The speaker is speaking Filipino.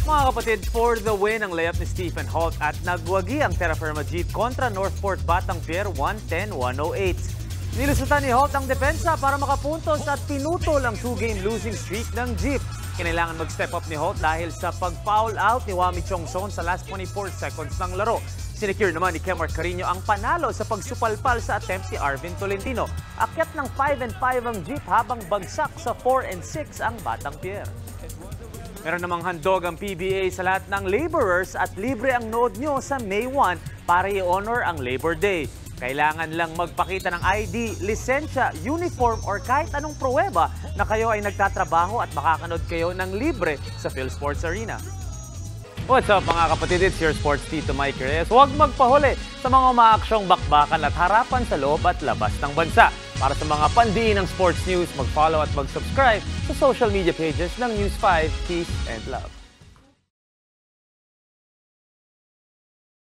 Mga kapatid, for the win ang layup ni Stephen Holt at Nagwagi ang Terrafirma Dyip kontra Northport Batangas Pier 110-108. Nilusutan ni Holt ang depensa para makapuntos at pinutol ang 2-game losing streak ng Dyip. Kinailangan mag-step up ni Holt dahil sa pag-foul out ni Wami Chongson sa last 24 seconds ng laro. Sinecure naman ni Kemar Carino ang panalo sa pagsupalpal sa attempt ni Arvin Tolentino. Akyat ng 5-5 ang Dyip habang bagsak sa 4-6 ang Batang Pier. Meron namang handog ang PBA sa lahat ng laborers at libre ang node nyo sa May 1 para i-honor ang Labor Day. Kailangan lang magpakita ng ID, lisensya, uniform or kahit anong pruweba na kayo ay nagtatrabaho at makakanood kayo ng libre sa PhilSports Arena. What's up mga kapatid? It's your sports Tito Mike Reyes. Huwag magpahuli sa mga umaaksyong bakbakan at harapan sa loob at labas ng bansa. Para sa mga pandiin ng sports news, mag-follow at mag-subscribe sa social media pages ng News 5. Peace and love.